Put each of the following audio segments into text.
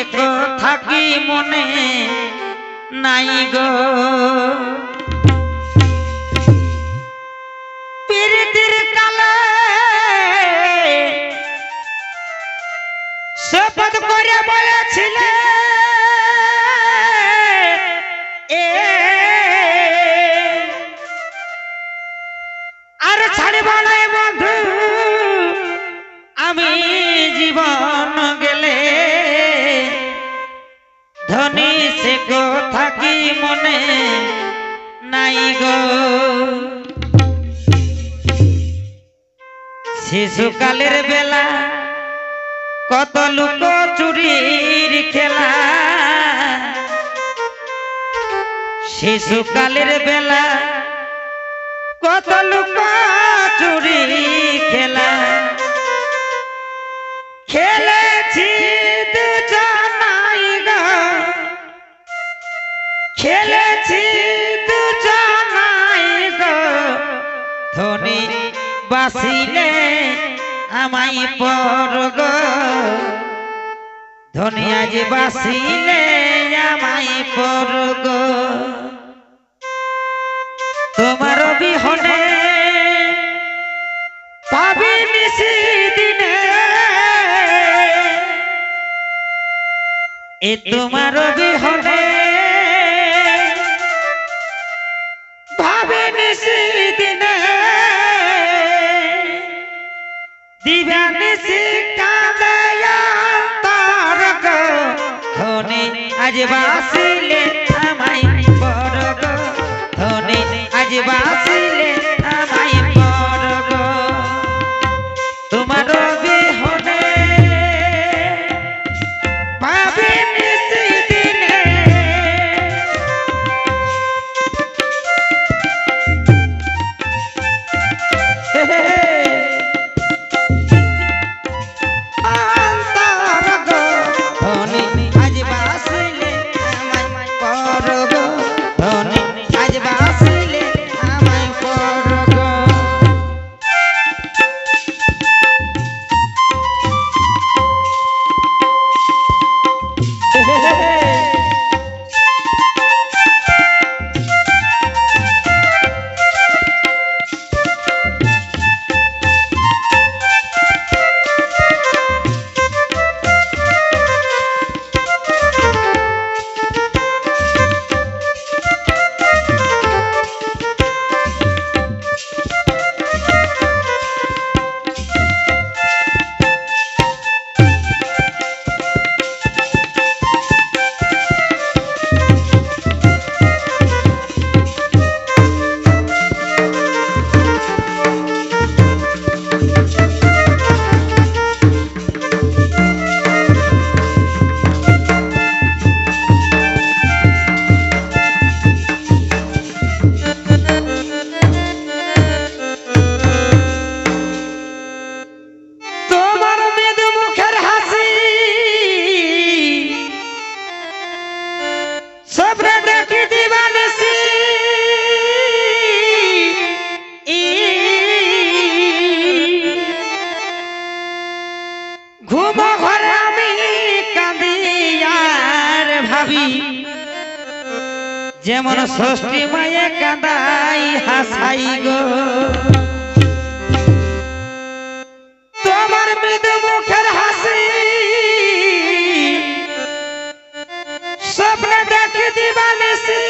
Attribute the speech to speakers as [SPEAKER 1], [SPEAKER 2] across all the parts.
[SPEAKER 1] को थाकी मने नाई गो पीरितिर काले शपथ करे বলেছিলে আর ছাড়বা না বন্ধু আমি জীবন গেলে ধনী সে কথা কি মনে নাই গো শিশুকালের বেলা কত লোক চুরির খেলা শিশুকালের বেলা কত লোক চুরির খেলা খেলেছি দুজনাই গো খেলেছি দুজনাই গো ধনী বাসিলে আমাই পর গো ধনী আজ বাসিলে আমাই পর গো তোমার বিহনে পাবি নিশি দিনে এ তোমার বিহনে ভাবে নিশি দিনে দিবা নিশি কাঁদে তার গো ধনী আজ বাসিলে আমাই পর গো ধনী আজ বাসিলে আমাই পর গো তোমার বিহনে পাবে নিশি দিনে অন্তর গো ধনী আজ বাসিলে আমাই পর গো ধনী আজ বাসিলে আমাই পর গো ঘুম ঘরে আমি কাঁদি আর ভাবি যেমন ষষ্ঠী মায়ে কাঁদাই হাসাই গো তোমার মৃদু মুখের হাসি স্বপ্নে দেখি দিবানিসি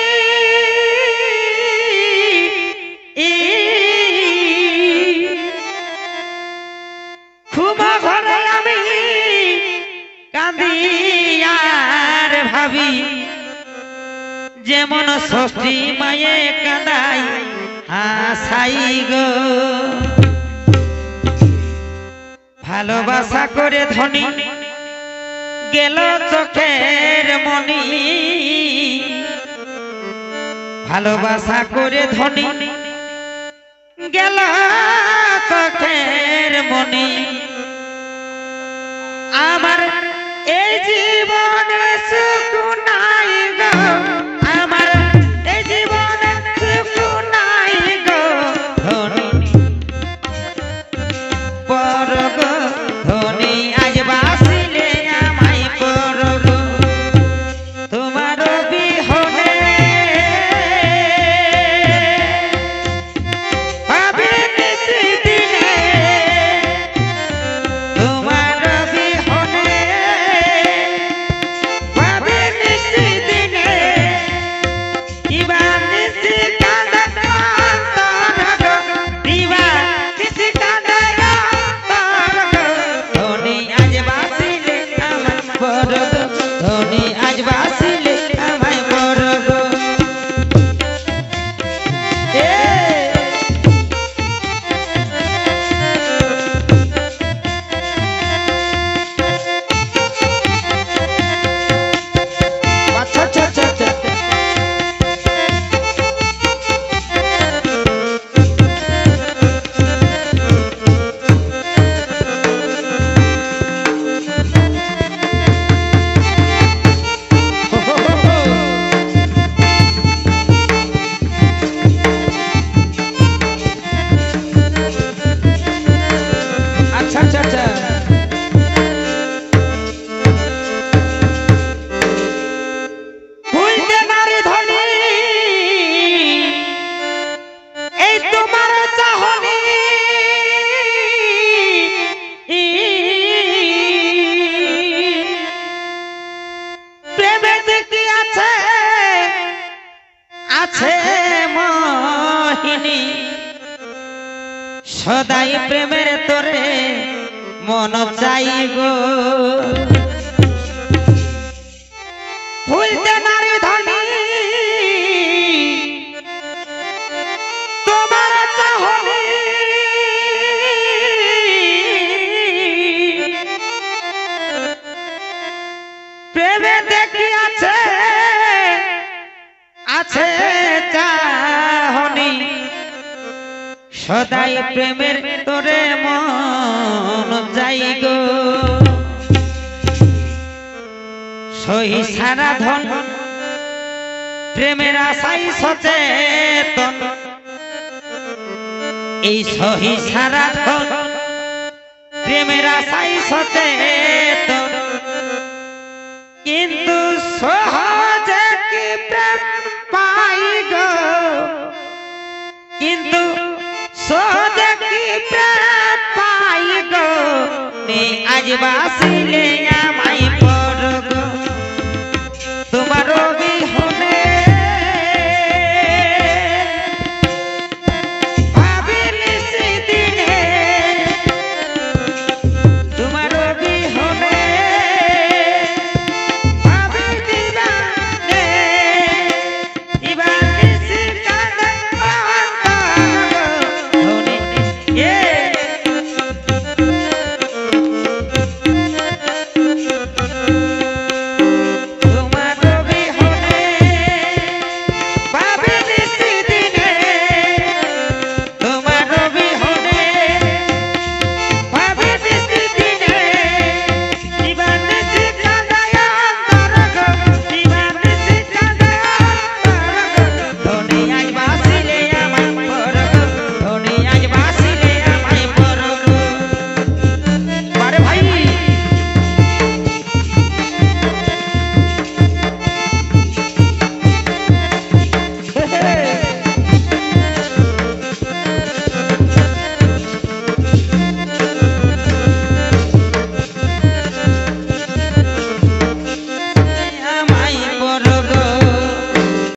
[SPEAKER 1] ঘুম ঘরে আমি কাঁদি আর ভাবি যেমন ষষ্ঠী মায়ে কাঁদাই হাসাই গো ভালোবাসা করে ধনী গেল চোখের মনি ভালোবাসা করে ধনী গেল চোখের মনি আমার এই জীবনে সুখ নাই গো আমার এই জীবনে সুখ নাই গো ধনী পর গো ধনী আজ বাসিলে আমায় পর আছে মোহিনী সদাই প্রেমের তোরে মন চাই গো ভুলতে নারী ধনী তোমার চাহনি প্রেমে দেখি আছে আছে চাহনি সদাই প্রেমের তোরে মন যাই গো সহি সারা ধন প্রেমের আশাই সচেতন এই সহি সারা ধন প্রেমের আশাই সচেতন কিন্তু সহজে কি প্রেম পাই গো কিন্তু সহজে কি প্রেম পাই গো আজ বাসিলে